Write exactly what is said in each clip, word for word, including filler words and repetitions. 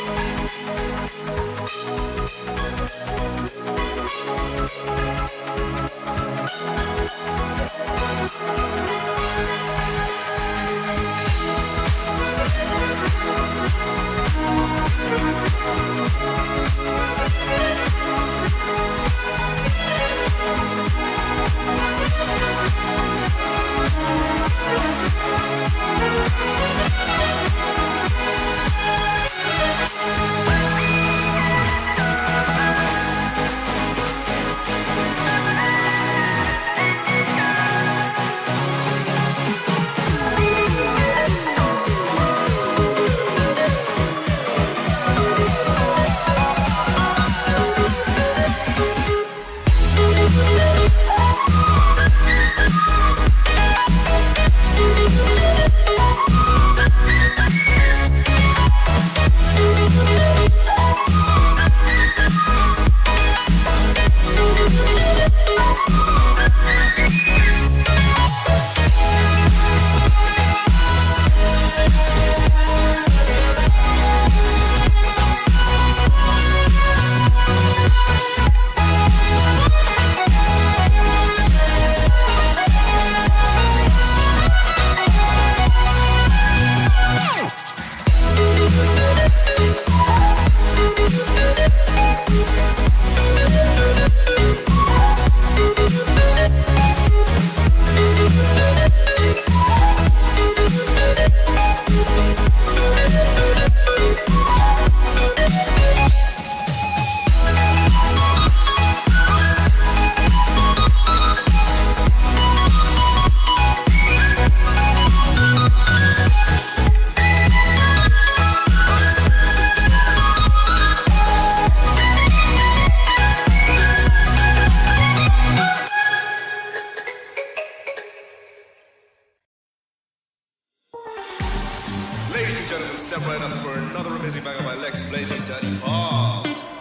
Step right up for another amazing banger by LexBlaze and Daddy Paul.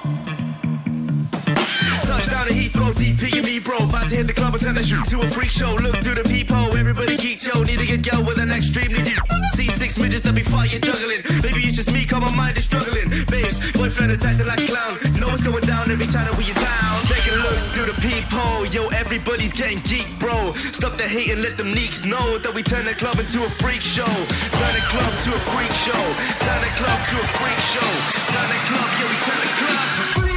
Touchdown to Heathrow, D P and me, bro. About to hit the club and turn the shoot to a freak show. Look through the peephole, everybody geek, yo. Need to get girl with an extremely deep. See six midgets that be fighting, juggling. Maybe it's just me, cause my mind is struggling. Babes, boyfriend is acting like a clown. You know what's going down every time that we are down. Take a look through the peephole, yo. Everybody's getting geek, bro. Stop the hate and let them neeks know that we turn the club into a freak show. Turn the club to a freak show. Turn the club to a freak show. Turn the club, yeah, we turn the club to freak show.